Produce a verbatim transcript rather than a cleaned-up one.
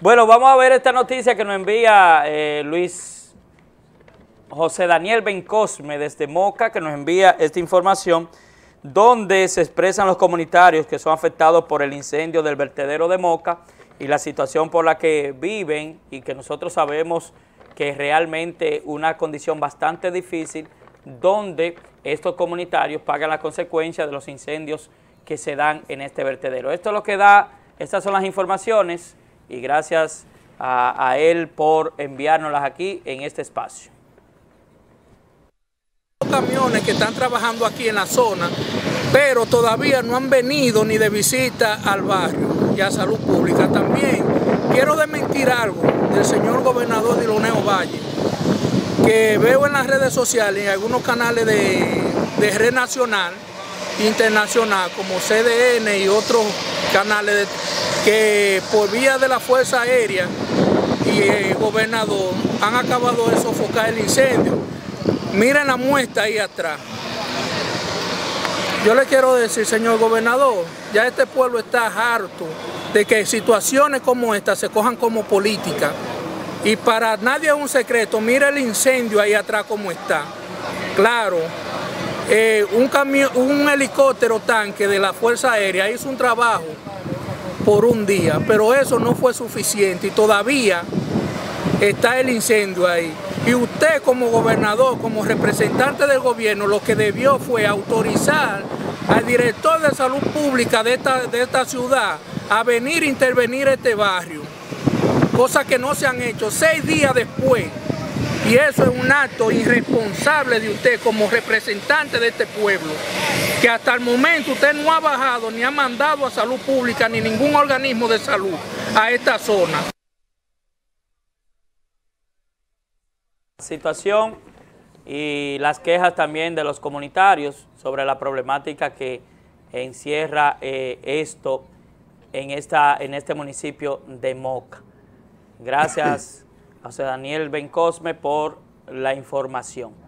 Bueno, vamos a ver esta noticia que nos envía eh, Luis José Daniel Bencosme desde Moca, que nos envía esta información, donde se expresan los comunitarios que son afectados por el incendio del vertedero de Moca y la situación por la que viven, y que nosotros sabemos que es realmente una condición bastante difícil, donde estos comunitarios pagan las consecuencias de los incendios que se dan en este vertedero. Esto es lo que da, estas son las informaciones, y gracias a, a él por enviárnoslas aquí en este espacio. Camiones que están trabajando aquí en la zona, pero todavía no han venido ni de visita al barrio y a Salud Pública. También quiero desmentir algo del señor gobernador Diloneo Valle, que veo en las redes sociales, en algunos canales de, de red nacional, internacional, como C D N y otros canales, de, que por vía de la Fuerza Aérea y el gobernador han acabado de sofocar el incendio. Miren la muestra ahí atrás. Yo le quiero decir, señor gobernador, ya este pueblo está harto de que situaciones como esta se cojan como política. Y para nadie es un secreto, mira el incendio ahí atrás como está. Claro, eh, un, camión, un helicóptero tanque de la Fuerza Aérea hizo un trabajo por un día, pero eso no fue suficiente y todavía está el incendio ahí. Y usted como gobernador, como representante del gobierno, lo que debió fue autorizar al director de salud pública de esta, de esta ciudad a venir a intervenir este barrio. Cosas que no se han hecho seis días después. Y eso es un acto irresponsable de usted como representante de este pueblo, que hasta el momento usted no ha bajado ni ha mandado a salud pública ni ningún organismo de salud a esta zona. Situación y las quejas también de los comunitarios sobre la problemática que encierra eh, esto en, esta, en este municipio de Moca. Gracias a José Daniel Bencosme por la información.